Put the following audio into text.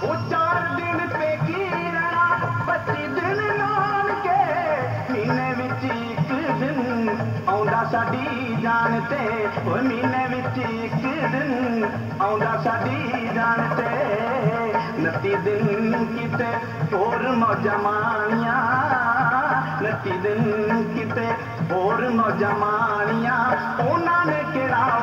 वो 4 दिन पे की रहना 25 दिन नानके महीने विच एक दिन आउंदा साडी जान ते ओ महीने विच एक दिन आउंदा साडी जान ते 29 दिन किते होर मौजा माणियां 29 दिन किते होर मौजा माणियां उन्हां ने केड़ा